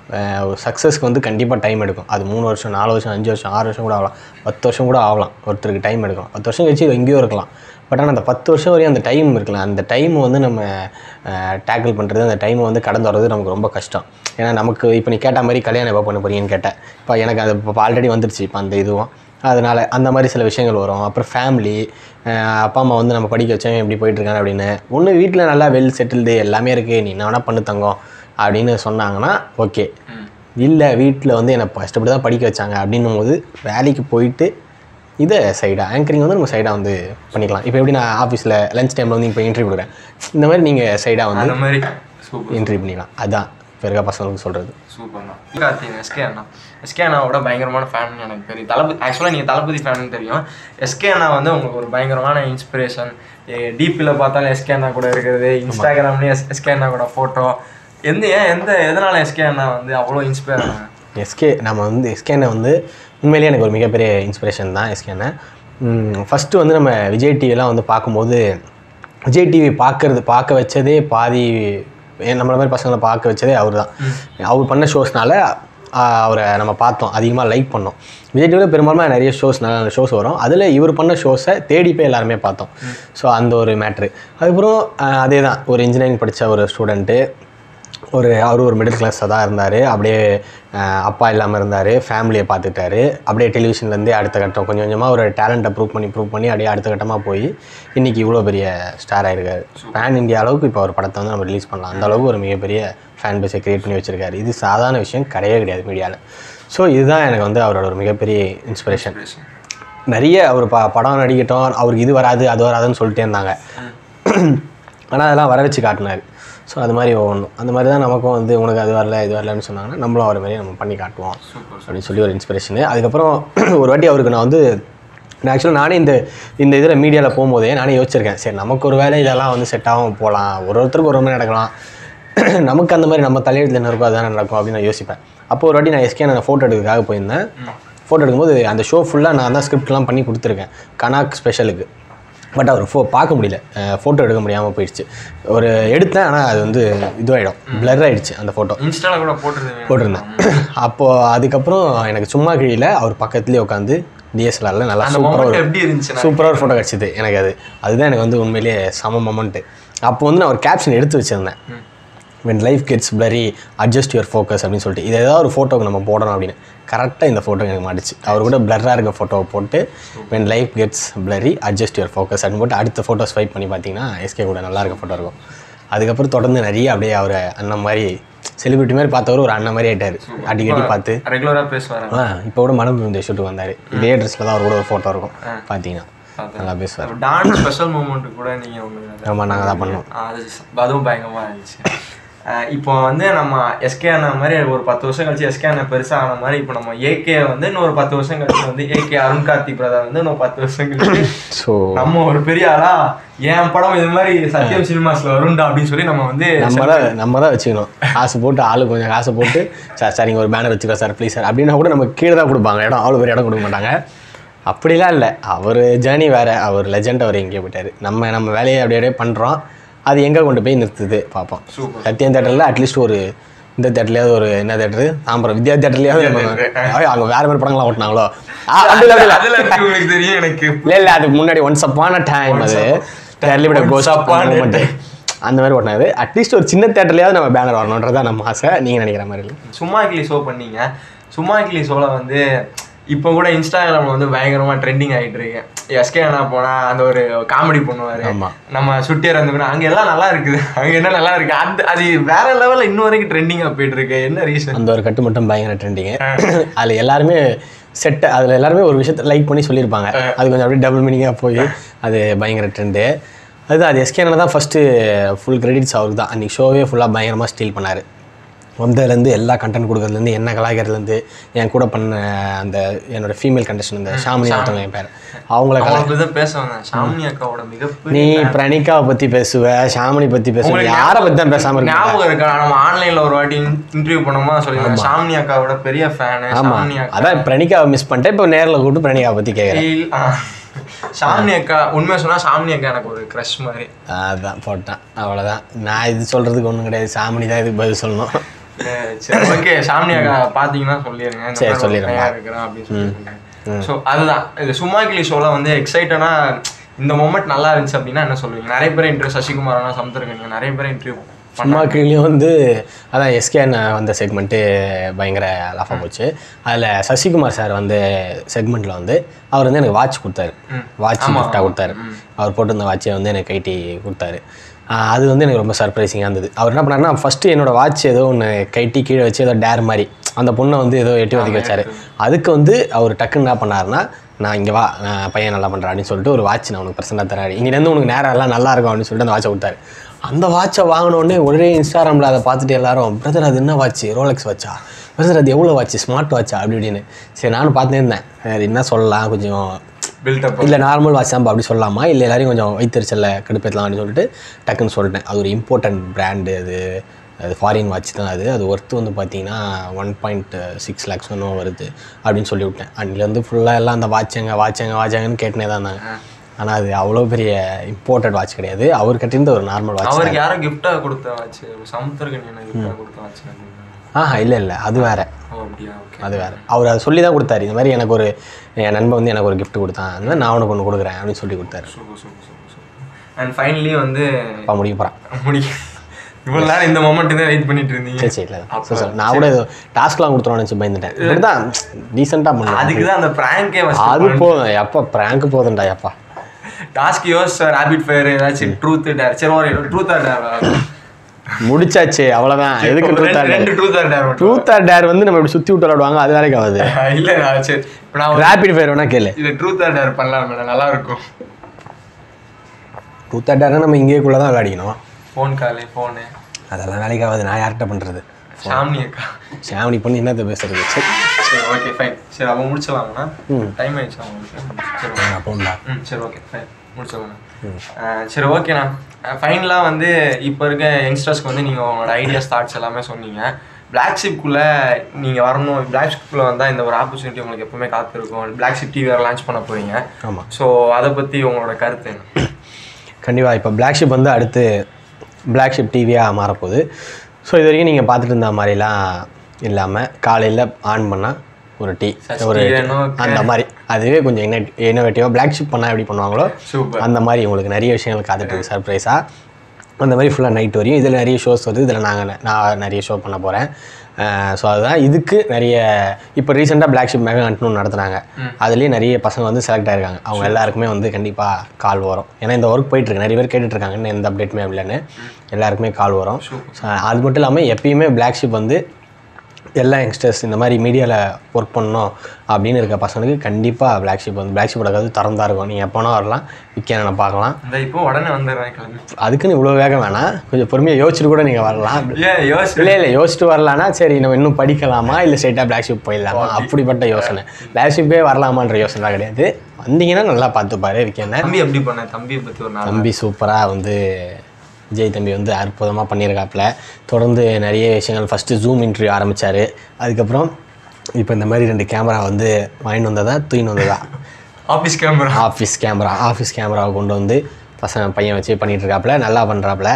சக்ஸஸ்க்கு வந்து கண்டிப்பாக டைம் எடுக்கும். அது மூணு வருஷம் நாலு வருஷம் அஞ்சு வருஷம் ஆறு வருஷம் கூட ஆகலாம், பத்து வருஷம் கூட ஆகலாம். ஒருத்தருக்கு டைம் எடுக்கும். பத்து வருஷம் கழிச்சு எங்கேயோ இருக்கலாம். பட் ஆனால் அந்த பத்து வருஷம் வரையும் அந்த டைம் இருக்கலாம். அந்த டைமை வந்து நம்ம டேக்கிள் பண்ணுறது, அந்த டைமை வந்து கடந்து வர்றது நமக்கு ரொம்ப கஷ்டம். ஏன்னா நமக்கு இப்போ நீ கேட்ட மாதிரி கல்யாணம் எப்போ பண்ண போறீங்கன்னு கேட்டேன். இப்போ எனக்கு அது இப்போ ஆல்ரெடி வந்துருச்சு இப்போ அந்த இதுவும். அதனால் அந்த மாதிரி சில விஷயங்கள் வரும். அப்புறம் ஃபேமிலி, அப்பா அம்மா வந்து நம்ம படிக்க வச்சவங்க எப்படி போயிட்டுருக்காங்க அப்படின்னு. ஒன்று வீட்டில் நல்லா வெல் செட்டில்டு எல்லாமே இருக்குது, நீ என்ன வேணால் பண்ணு தங்கம் அப்படின்னு சொன்னாங்கன்னா ஓகே. இல்லை வீட்டில் வந்து என்னை கஷ்டப்பட்டு தான் படிக்க வச்சாங்க அப்படின்னும் போது வேலைக்கு போயிட்டு இதை சைடாக ஆங்கரிங் வந்து நம்ம சைடாக வந்து பண்ணிக்கலாம். இப்போ எப்படி நான் ஆஃபீஸில் லஞ்ச் டைமில் வந்து இப்போ இன்டர்வியூ கொடுக்குறேன், இந்த மாதிரி நீங்கள் சைடாக வந்து அந்த மாதிரி இன்டர்வியூ பண்ணிக்கலாம். அதுதான் இப்போ இருக்க பசங்களுக்கு சொல்கிறது. சூப்பர்ண்ணா. கார்த்திக் எஸ்கே அண்ணா எஸ்கே அண்ணாவோட பயங்கரமான ஃபேன் எனக்கு தெரியும். தளபதி ஆக்சுவலாக நீங்கள் தளபதி ஃபேனுன்னு தெரியும். எஸ்கே அண்ணா வந்து உங்களுக்கு ஒரு பயங்கரமான இன்ஸ்பிரேஷன். டிபியில் பார்த்தாலும் எஸ்கே அண்ணா கூட இருக்கிறது, இன்ஸ்டாகிராம்லேயும் எஸ் எஸ்கே அண்ணா கூட ஃபோட்டோ. எந்த ஏன் எந்த எதனால் எஸ்கே அண்ணா வந்து அவ்வளோ இன்ஸ்பயர் ஆனாங்க? எஸ்கே நம்ம வந்து எஸ்கே அண்ணா வந்து உண்மையிலேயே எனக்கு ஒரு மிகப்பெரிய இன்ஸ்பிரேஷன் தான் எஸ்கே அண்ணா. ஃபஸ்ட்டு வந்து நம்ம விஜய் டிவிலாம் வந்து பார்க்கும்போது, விஜய் டிவி பார்க்குறது பார்க்க வச்சதே பாதி நம்மள மாதிரி பசங்களை பார்க்க வச்சதே அவர் தான். அவர் பண்ண ஷோஸ்னால அவரை நம்ம பார்த்தோம், அதிகமாக லைக் பண்ணோம். விஜய் டிவியில் பெரும்பாலும் நிறைய ஷோஸ் நல்ல நல்ல ஷோஸ் வரும். அதில் இவர் பண்ண ஷோஸை தேடி போய் எல்லாருமே பார்த்தோம். ஸோ அந்த ஒரு மேட்ரு. அதுக்கப்புறம் அதே தான், ஒரு இன்ஜினியரிங் படித்த ஒரு ஸ்டூடெண்ட்டு, ஒரு அவர் ஒரு மிடில் கிளாஸாக தான் இருந்தார். அப்படியே அப்பா இல்லாமல் இருந்தார், ஃபேமிலியை பார்த்துட்டாரு. அப்படியே டெலிவிஷன்லேருந்தே அடுத்த கட்டம் கொஞ்சம் கொஞ்சமாக ஒரு டேலண்ட்டை ப்ரூவ் பண்ணி ப்ரூவ் பண்ணி அப்படியே அடுத்த கட்டமாக போய் இன்றைக்கி இவ்வளோ பெரிய ஸ்டார் ஆகிருக்காரு. பேன் இந்தியா அளவுக்கு இப்போ ஒரு படத்தை வந்து நம்ம ரிலீஸ் பண்ணலாம், அந்த அளவுக்கு ஒரு மிகப்பெரிய ஃபேன் பேஸை க்ரியேட் பண்ணி வச்சுருக்காரு. இது சாதாரண விஷயம் கிடையவே கிடையாது மீடியாவில். ஸோ இதுதான் எனக்கு வந்து அவரோட ஒரு மிகப்பெரிய இன்ஸ்பிரேஷன். நிறைய அவர் ப படம் நடிக்கட்டும், அவருக்கு இது வராது அது வராதுன்னு சொல்லிட்டே இருந்தாங்க. ஆனால் அதெல்லாம் வர வச்சு காட்டினார். ஸோ அது மாதிரி ஒவ்வொன்றும் அந்த மாதிரி தான் நமக்கும் வந்து உனக்கு அது வரல இது வரலன்னு சொன்னாங்கன்னா நம்மளும் அவர் மாதிரி நம்ம பண்ணி காட்டுவோம் அப்படின்னு சொல்லி ஒரு இன்ஸ்பிரேஷனு. அதுக்கப்புறம் ஒரு வாட்டி அவருக்கு நான் வந்து நான் ஆக்சுவலாக நானே இந்த இந்த இதில் மீடியாவில் போகும்போதே நானே யோசிச்சிருக்கேன், சரி நமக்கு ஒரு வேலை இதெல்லாம் வந்து செட் ஆகும் போகலாம், ஒரு ஒருத்தருக்கு ஒரு மாதிரி நடக்கலாம், நமக்கு அந்த மாதிரி நம்ம தலையெழுத்தில் என்ன இருக்கோ அதான் நடக்கும் அப்படின்னு நான் யோசிப்பேன். அப்போ ஒரு வாட்டி நான் எஸ்கே நான் ஃபோட்டோ எடுக்கிறதுக்காக போயிருந்தேன். ஃபோட்டோ எடுக்கும்போது அந்த ஷோ ஃபுல்லாக நான் தான் ஸ்கிரிப்ட்லாம் பண்ணி கொடுத்துருக்கேன் கனாக் ஸ்பெஷலுக்கு. பட் அவர் ஃபோ பார்க்க முடியல, ஃபோட்டோ எடுக்க முடியாமல் போயிடுச்சு. ஒரு எடுத்தேன், ஆனால் அது வந்து இதுவாகிடும், பிளர் ஆகிடுச்சு அந்த ஃபோட்டோ. இன்ஸ்டாவில் கூட போட்டு போட்டிருந்தேன். அப்போது அதுக்கப்புறம் எனக்கு சும்மா கீழே அவர் பக்கத்துலேயே உட்காந்து டிஎஸ்எல்ஆரில் நல்லா சூப்பராக எப்படி இருந்துச்சு சூப்பராக ஒரு ஃபோட்டோ கிடச்சிது எனக்கு. அது அதுதான் எனக்கு வந்து உண்மையிலேயே சம மொமெண்ட்டு. அப்போ வந்து நான் ஒரு கேப்ஷன் எடுத்து வச்சுருந்தேன், when life gets blurry adjust your focus அப்படின்னு சொல்லிட்டு. இது ஏதாவது ஒரு ஃபோட்டோக்கு நம்ம போடணும் அப்படின்னு. கரெக்டாக இந்த ஃபோட்டோ எனக்கு மாட்டுச்சு. அவர் கூட பிளர்ராக இருக்க ஃபோட்டோவை போட்டு when life gets blurry adjust your focus அப்படின்னு போட்டு அடுத்த ஃபோட்டோ ஸ்வைப் பண்ணி பார்த்தீங்கன்னா எஸ்கே கூட நல்லா இருக்க ஃபோட்டோ இருக்கும். அதுக்கப்புறம் தொடர்ந்து நிறைய அப்படியே அவரை அண்ணன் மாதிரி செலிபிரிட்டி மாதிரி பார்த்தவர் ஒரு அண்ணன் மாதிரி ஆகிட்டார். அடிக்கடி பார்த்து ரெகுலராக பேசுவார். ஆ இப்போ கூட மனம் இந்த ஷூட்டுக்கு வந்தார், இதே ட்ரெஸ்ஸில் தான் அவர் கூட ஒரு ஃபோட்டோ இருக்கும் பார்த்தீங்கன்னா நல்லா பேசுவார். டான்ஸ் ஸ்பெஷல் மூமெண்ட் கூட நீங்கள் ஒன்று ஆமாம் நாங்கள் தான் பண்ணோம், அதுவும் பயங்கரமாக இருந்துச்சு. இப்போ வந்து நம்ம எஸ்கே ஆன மாதிரி ஒரு பத்து வருஷம் கழிச்சு எஸ்கே ஆன பெருசாக ஆன மாதிரி இப்போ நம்ம ஏகே வந்து இன்னொரு பத்து வருஷம் கழிச்சு வந்து ஏகே அருண் கார்த்திக் பிரதர் வந்து இன்னொரு பத்து வருஷம் கழிச்சு ஸோ நம்ம ஒரு பெரிய ஆளா என் படம் இது மாதிரி சத்யம் சினிமாஸ்ல வருண்டா அப்படின்னு சொல்லி நம்ம வந்து நம்ம தான் நம்ம தான் வச்சுக்கணும். காசு போட்டு ஆளு கொஞ்சம் காசு போட்டு சார் சார் இங்கே ஒரு பேனர் வச்சுக்கலாம் சார் ப்ளீஸ் சார் அப்படின்னா கூட நம்ம கீழே தான் கொடுப்பாங்க இடம், அவ்வளோ பெரிய இடம் கொடுக்க மாட்டாங்க. அப்படிலாம் இல்லை, அவர் ஜேர்னி வேறு, அவர் லெஜண்ட், அவர் எங்கேயோ போயிட்டார். நம்ம நம்ம வேலையை அப்படியே அப்படியே பண்ணுறோம், அது எங்கே கொண்டு போய் நிறுத்துது பார்ப்போம். சத்யம் தேட்டரில் அட்லீஸ்ட் ஒரு இந்த தேட்டர்லையாவது ஒரு என்ன தேட்டரு தாம்பரம் வித்யா தேட்டர்லையாவது அங்கே வேறு மாதிரி படங்கள்லாம் ஓட்டினாங்களோ தெரியும் எனக்கு. இல்லை இல்லை அதுக்கு முன்னாடி ஒன்ஸ் அப்பான டைம் அது அந்த மாதிரி ஓட்டினாது. அட்லீஸ்ட் ஒரு சின்ன தேட்டர்லையாவது நம்ம பேனர் வரணுன்றதான் நம்ம ஆசை. நீங்கள் நினைக்கிற மாதிரி இல்லை. சும்மா கிளி ஷோ பண்ணீங்க, சும்மா கிளி ஷோவில் வந்து இப்போ கூட இன்ஸ்டாகிராமில் வந்து பயங்கரமாக ட்ரெண்டிங் ஆகிட்டு இருக்கு. எஸ்கே அண்ணா போனால் அந்த ஒரு காமெடி பண்ணுவார், நம்ம சுட்டியார் வந்து அங்கே எல்லாம் நல்லா இருக்குது, அங்கே என்ன நல்லா இருக்குது, அது அது வேற லெவலில் இன்னும் வரைக்கும் ட்ரெண்டிங்காக போயிட்டு இருக்கு. என்ன ரீசன்? அந்த ஒரு கட்டு மட்டும் பயங்கர ட்ரெண்டிங்கு. அதில் எல்லாருமே செட்டு, அதில் எல்லாருமே ஒரு விஷயத்தை லைக் பண்ணி சொல்லியிருப்பாங்க, அது கொஞ்சம் அப்படியே டபுள் மீனிங்காக போய் அது பயங்கர ட்ரெண்டு. அதுதான் அது எஸ்கே அண்ணா தான் ஃபஸ்ட்டு ஃபுல் கிரெடிட்ஸ் அவருக்கு தான். அன்றைக்கி ஷோவே ஃபுல்லாக பயங்கரமாக ஸ்டீல் பண்ணார். வந்ததுலேருந்து எல்லா கண்டென்ட் கொடுக்குறதுலேருந்து என்ன கலாய்க்கிறதுலேருந்து என் கூட பண்ண அந்த என்னோட ஃபீமேல் கண்டஸ்டன் இந்த ஷாமினி ஒருத்தவங்க என் பேர், அவங்கள கலாய் பேசுவாங்க. ஷாமினி அக்காவோட மிகப்பெரிய நீ பிரணிகாவை பற்றி பேசுவ, ஷாமினி பற்றி பேசுவ, யாரை பற்றி தான் பேசாமல் இருக்கு? ஞாபகம் இருக்கா நம்ம ஆன்லைனில் ஒரு வாட்டி இன்டர்வியூ பண்ணோமா சொல்லியிருந்தேன், ஷாமினி அக்காவோட பெரிய ஃபேனு. ஆமாம், அதான் பிரணிகாவை மிஸ் பண்ணிட்டேன், இப்போ நேரில் கூப்பிட்டு பிரணிகாவை பற்றி கேட்குறேன். ஷாமினி அக்கா உண்மையாக சொன்னால் ஷாமினி அக்கா எனக்கு ஒரு க்ரஷ் மாதிரி. அதான் போட்டேன், அவ்வளோதான். நான் இது சொல்கிறதுக்கு ஒன்றும் கிடையாது, ஷாமினி தான் இதுக்கு பதில் சொல்லணும். சரி ஓகே சாமினியா பார்த்தீங்கன்னா சொல்லிடுங்க சரி சொல்லிடுறேன் இருக்கிறேன் அப்படின்னு சொல்லியிருக்கேன். ஸோ அதுதான் இது சும்மா கிளி ஷோவில் வந்து எக்ஸைட்டடாக இந்த மொமெண்ட் நல்லா இருந்துச்சு அப்படின்னா என்ன சொல்லுவீங்க? நிறைய பேர் இன்டர்வியூ சசிகுமாரனா சமுத்திரக்கனிங்க நிறைய பேர் இன்டர்வியூ சும்மா கிளியும் வந்து அதான் எஸ்கேன் வந்த செக்மெண்ட்டு பயங்கர லாஃபாக போச்சு. அதில் சசிகுமார் சார் வந்து செக்மெண்ட்டில் வந்து அவர் வந்து எனக்கு வாட்ச் கொடுத்தாரு, வாட்ச் கிஃப்டாக கொடுத்தாரு. அவர் போட்டிருந்த வாட்சை வந்து எனக்கு கைட்டி கொடுத்தாரு. அது வந்து எனக்கு ரொம்ப சர்ப்ரைசிங்காக இருந்தது. அவர் என்ன பண்ணாருன்னா ஃபஸ்ட்டு என்னோடய வாட்ச் ஏதோ ஒன்று கைட்டி கீழே வச்சு ஏதோ டேர் மாதிரி அந்த பொண்ணை வந்து ஏதோ எட்டி ஒதுக்கி வச்சார். அதுக்கு வந்து அவர் டக்குன்னு என்ன பண்ணாருன்னா நான் இங்கே வா நான் பையன் நல்லா பண்ணுறேன் அப்படின்னு சொல்லிட்டு ஒரு வாட்ச் நான் உனக்கு ப்ரெசென்ட்டாக தரேன், இங்கேருந்து உனக்கு நேரம் எல்லாம் நல்லா இருக்கும் அப்படின்னு சொல்லிட்டு அந்த வாட்சை கொடுத்தாரு. அந்த வாட்சை வாங்கினோடனே உடனே இன்ஸ்டாகிராமில் அதை பார்த்துட்டு எல்லாரும் பிரதர் அது என்ன வாட்ச்சு, ரோலெக்ஸ் வாட்சா, பிரதர் அது எவ்வளோ வாட்ச்சு, ஸ்மார்ட் வாட்சா அப்படி இப்படின்னு. சரி நானும் பார்த்துட்டே இருந்தேன் அது என்ன சொல்லலாம், கொஞ்சம் பில்டப் இல்லை நார்மல் வாட்ச் தான் அப்படி சொல்லலாமா, இல்லை எல்லாரையும் கொஞ்சம் வைத்தறிச்சலில் கடுப்பேற்றலாம் அப்படின்னு சொல்லிட்டு டக்குன்னு சொல்லிட்டேன். அது ஒரு இம்பார்ட்டன்ட் பிராண்டு, அது அது ஃபாரின் வாட்ச் தான், அது அது ஒர்த்து வந்து பார்த்தீங்கன்னா ஒன் பாயிண்ட் சிக்ஸ் லேக்ஸ் ஒன்றும் வருது அப்படின்னு சொல்லி விட்டேன். அன்னிலேருந்து ஃபுல்லாக எல்லாம் அந்த வாட்சங்க வாட்சங்க வாட்சங்கன்னு கேட்டுனே தான் இருந்தாங்க. ஆனால் அது அவ்வளோ பெரிய இம்பார்ட்டன்ட் வாட்ச் கிடையாது, அவர் கட்டியிருந்த ஒரு நார்மல் வாட்ச். அவருக்கு யாரும் கிஃப்டாக கொடுத்த வாட்ச் சமுத்திரக்கனியனை கிஃப்டாக கொடுத்த வாட்ச்? ஆஹா இல்லை இல்லை அது வேறு, அது வேறு. அவர் அதை சொல்லி தான் கொடுத்தாரு, இந்த மாதிரி எனக்கு ஒரு என் நண்பன் வந்து எனக்கு ஒரு கிஃப்ட் கொடுத்தான், அந்த மாதிரி நான் உனக்கு ஒன்று கொடுக்குறேன் அப்படின்னு சொல்லி கொடுத்தாரு. Super super super super. And finally வந்து இப்போ முடிக்க போகிறான் முடிக்க இவ்வளோ நேரம் இந்த மொமெண்ட் தான் வெயிட் பண்ணிட்டு இருந்தீங்க. சரி சரி இல்லை சார் நான் கூட ஏதோ டாஸ்க்லாம் கொடுத்துருவோம்னு நினச்சி பயந்துட்டேன். இப்படி தான் டீசெண்டாக பண்ணேன். அதுக்கு தான் அந்த ப்ராங்கே அது போதும் எப்போ ப்ராங்க் போதும்டா எப்பா. டாஸ்க் யோஸ் ரேபிட் ஃபயர் ஏதாச்சும் ட்ரூத் டேர், சரி ஒரு ட்ரூத் ஆர் டேர் முடிச்சாச்சு அவ்வளோதான். எதுக்கு truth or dare? Truth or dare truth or dare வந்து நம்ம இப்படி சுற்றி விட்டு விளாடுவாங்க, அது வேலைக்கு ஆகுது. இல்லை சரி இப்போ நான் ரேபிட் ஃபயர் வேணா கேளு. இல்லை ட்ரூத் ஆர் டேர் பண்ணலாம் மேடம், நல்லா இருக்கும். ட்ரூத் ஆர் டேர்னா நம்ம இங்கேக்குள்ளே தான் விளையாடிக்கணும். ஃபோன் காலு ஃபோனு அதெல்லாம் வேலைக்கு ஆகாது, நான் யார்கிட்ட பண்ணுறது? ஷாமினி அக்கா ஷாமினி பண்ணி என்னத்தை பேசுறது? சரி சரி ஓகே ஃபைன். சரி அப்போ முடிச்சலாம்ண்ணா, டைம் ஆயிடுச்சு உங்களுக்கு. சரி அப்போங்களா? ம் சரி ஓகே ஃபைன் முடிச்சலாம்ண்ணா. சரி ஓகேண்ணா. ஃபைனலாக வந்து இப்போ இருக்க யங்ஸ்டர்ஸ்க்கு வந்து நீங்கள் உங்களோட ஐடியாஸ் தாட்ஸ் எல்லாமே சொன்னீங்க. பிளாக் ஷிப்குள்ளே நீங்கள் வரணும், பிளாக் ஷிப்குள்ளே வந்தால் இந்த ஒரு ஆப்பர்ச்சுனிட்டி உங்களுக்கு எப்பவுமே காத்திருக்கும். பிளாக் ஷிப் டிவி வேறு லான்ச் பண்ண போகிறீங்க. ஆமாம். ஸோ அதை பற்றி உங்களோட கருத்து என்ன? கண்டிப்பாக இப்போ பிளாக் ஷிப் வந்து அடுத்து பிளாக் ஷிப் டிவியாக மாறப்போகுது. ஸோ இது வரைக்கும் நீங்கள் பார்த்துட்டு இருந்த மாதிரிலாம் இல்லாமல் காலையில் ஆன் பண்ணால் ஒரு டீ ஒரு அந்த மாதிரி அதுவே கொஞ்சம் இன்ன இன்னோவேட்டிவாக பிளாக் ஷிப் பண்ணால் எப்படி பண்ணுவாங்களோ அந்த மாதிரி உங்களுக்கு நிறைய விஷயங்கள் காத்துட்டு சர்ப்ரைஸாக அந்த மாதிரி ஃபுல்லாக நைட் வரையும். இதில் நிறைய ஷோஸ் வருது, இதில் நாங்கள் நான் நிறைய ஷோ பண்ண போகிறேன். ஸோ அதுதான் இதுக்கு நிறைய இப்போ ரீசெண்டாக பிளாக் ஷிப் மெகா ஹண்ட்னு நடத்துனாங்க, அதுலேயே நிறைய பசங்க வந்து செலக்ட் ஆகிருக்காங்க. அவங்க எல்லாருக்குமே வந்து கண்டிப்பாக கால் வரும். ஏன்னா இந்த ஒர்க் போயிட்டுருக்கு, நிறைய பேர் கேட்டுட்ருக்காங்க இன்னும் எந்த அப்டேட்டுமே இல்லைன்னு. எல்லாருக்குமே கால் வரும். அது மட்டும் இல்லாமல் எப்பயுமே பிளாக் ஷிப் வந்து எல்லா யங்ஸ்டர்ஸ் இந்த மாதிரி மீடியாவில் ஒர்க் பண்ணணும் அப்படின்னு இருக்க பசங்களுக்கு கண்டிப்பாக பிளாக் ஷிப் வந்து பிளாக் ஷிப்போட கது திறந்தா இருக்கும். நீங்கள் எப்போனா வரலாம், விற்க பார்க்கலாம். இப்போ உடனே வந்துடுறேன். அதுக்குன்னு இவ்வளோ வேகம் வேணாம், கொஞ்சம் பொறுமையாக யோசிச்சுட்டு கூட நீங்கள் வரலாம். இல்லை இல்லை யோசிச்சுட்டு வரலான்னா சரி நம்ம இன்னும் படிக்கலாமா இல்லை ஸ்ட்ரைட்டாக பிளாக் ஷிப் போயிடலாமா அப்படிப்பட்ட யோசனை. பிளாக் ஷிப்பே வரலாமான்ற யோசனை கிடையாது. வந்தீங்கன்னா நல்லா பார்த்துப்பாரு விற்கேன். தம்பி எப்படி பண்ணேன்? தம்பியை பற்றி ஒரு நாள் தம்பி சூப்பராக வந்து விஜய் தம்பி வந்து அற்புதமாக பண்ணியிருக்காப்புல. தொடர்ந்து நிறைய விஷயங்கள் ஃபஸ்ட்டு ஜூம் இன்டர்வியூ ஆரம்பித்தார், அதுக்கப்புறம் இப்போ இந்த மாதிரி ரெண்டு கேமரா வந்து வாங்கிட்டு வந்ததா தூக்கின்னு வந்ததா office camera office camera office கேமராவை கொண்டு வந்து பசங்க பையன் வச்சு பண்ணிகிட்ருக்காப்புல. நல்லா பண்ணுறாப்புல,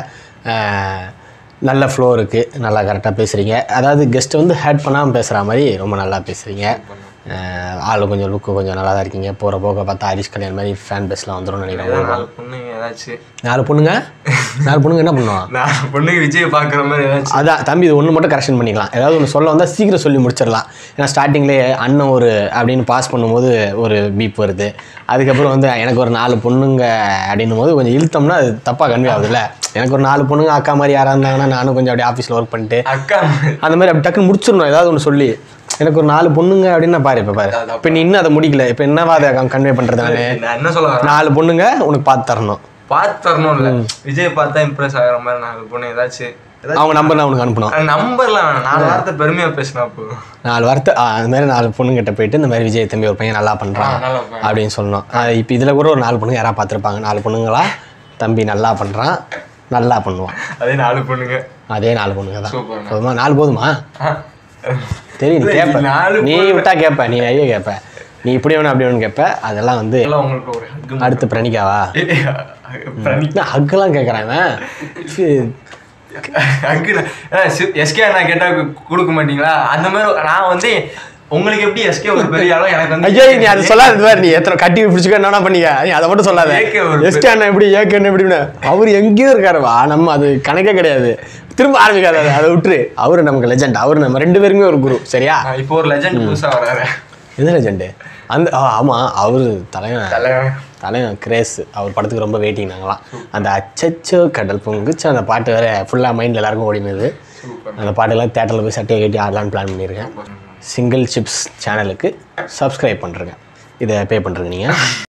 நல்ல ஃப்ளோ இருக்குது, நல்லா கரெக்டாக பேசுகிறீங்க. அதாவது கெஸ்ட்டை வந்து ஹேட் பண்ணாமல் பேசுகிற மாதிரி ரொம்ப நல்லா பேசுகிறீங்க. ஆள் கொஞ்சம் லுக்கு கொஞ்சம் நல்லா தான் இருக்கீங்க. போகிற போக பார்த்தா ஹரிஷ் கல்யாண் மாதிரி ஃபேன் பேஸ்லாம் வந்துடும் நினைக்கிறேன். நாலு பொண்ணுங்க ஏதாச்சும் நாலு பொண்ணுங்க நாலு பொண்ணுங்க என்ன பண்ணுவான்? நாலு பொண்ணுங்க விஜய் பார்க்குற மாதிரி ஏதாச்சும். அதான் தம்பி இது ஒன்று மட்டும் கரெக்ஷன் பண்ணிக்கலாம். ஏதாவது ஒன்று சொல்ல வந்தால் சீக்கிரம் சொல்லி முடிச்சிடலாம். ஏன்னா ஸ்டார்டிங்லேயே அண்ணன் ஒரு அப்படின்னு பாஸ் பண்ணும்போது ஒரு பீப் வருது, அதுக்கப்புறம் வந்து எனக்கு ஒரு நாலு பொண்ணுங்க அப்படின்னும் போது கொஞ்சம் இழுத்தோம்னா அது தப்பாக கன்வே ஆகுதுல்ல. எனக்கு ஒரு நாலு பொண்ணுங்க அக்கா மாதிரி யாராக இருந்தாங்கன்னா நானும் கொஞ்சம் அப்படியே ஆஃபீஸில் ஒர்க் பண்ணிட்டு அக்கா அந்த மாதிரி அப்படி டக்குன்னு முடிச்சிடணும். ஏதாவது ஒன்று சொல்லி எனக்கு ஒரு நாலு பொண்ணுங்க அப்படின்னு பாரு. இப்போ பாரு இப்போ நீ இன்னும் அதை முடிக்கல, இப்போ என்னவா அதை கன்வே பண்ணுறது? நான் என்ன சொல்ல நாலு பொண்ணுங்க உனக்கு பார்த்து தரணும், பார்த்து தரணும் இல்லை விஜய் பார்த்தா இம்ப்ரெஸ் ஆகிற மாதிரி நாலு பொண்ணு ஏதாச்சும் அவங்க நம்பர் நான் உனக்கு அனுப்பணும். நம்பர்லாம் வேணாம், நாலு வார்த்தை பெருமையாக பேசினா அப்போ நாலு வார்த்தை அந்த மாதிரி நாலு பொண்ணுங்கிட்ட போயிட்டு இந்த மாதிரி விஜய் தம்பி ஒரு பையன் நல்லா பண்ணுறான் அப்படின்னு சொல்லணும். இப்போ இதில் கூட ஒரு நாலு பொண்ணுங்க யாராவது பார்த்துருப்பாங்க, நாலு பொண்ணுங்களா தம்பி நல்லா பண்ணுறான் நல்லா பண்ணுவான், அதே நாலு பொண்ணுங்க அதே நாலு பொண்ணுங்க தான். போதுமா? நாலு போதுமா? தெரியும், நீ கேட்ப, நீ விட்டா கேட்ப, நீ நிறைய கேட்ப, நீ இப்படி வேணும் அப்படி வேணும்னு கேட்ப. அதெல்லாம் வந்து உங்களுக்கு ஒரு அடுத்து பிரணிக்காவா ஹக்கெல்லாம் கேட்குறான். எஸ்கே நான் கேட்டா கொடுக்க மாட்டீங்களா அந்த மாதிரி நான் வந்து உங்களுக்கு எப்படி எஸ்கே ஒரு பெரிய ஆளோ எனக்கு வந்து ஐயோ நீ அதை சொல்லாத நீ எத்தனை கட்டி பிடிச்சிக்க என்ன பண்ணிக்க நீ அதை மட்டும் சொல்லாத எஸ்கே அண்ணா எப்படி ஏகே அண்ணா எப்படின்னு அவர் எங்கேயோ இருக்காருவா நம்ம அது கணக்கே கிடையாது திரும்ப ஆரம்பிக்காத அதை விட்டுரு அவரு நமக்கு லெஜெண்ட் அவரு நம்ம ரெண்டு பேருமே ஒரு குரு சரியா இப்போ ஒரு லெஜெண்ட் புதுசா வராரு எது லெஜெண்டு அந்த ஆமா அவரு தலைவன் தலைவன் தலைவன் கிரேஸ் அவர் படத்துக்கு ரொம்ப வெயிட்டிங் நாங்களாம் அந்த அச்சச்சோ கடல் பொங்குச்சு அந்த பாட்டு வேற ஃபுல்லாக மைண்டில் எல்லாருக்கும் ஓடினது அந்த பாட்டெல்லாம் தேட்டரில் போய் சட்டையை கட்டி ஆடலான்னு பிளான் பண்ணியிருக்கேன் சிங்கிள் சிப்ஸ் சேனலுக்கு சப்ஸ்கிரைப் பண்ணுறேங்க இதை பே பண்ணுறேங்க நீங்கள்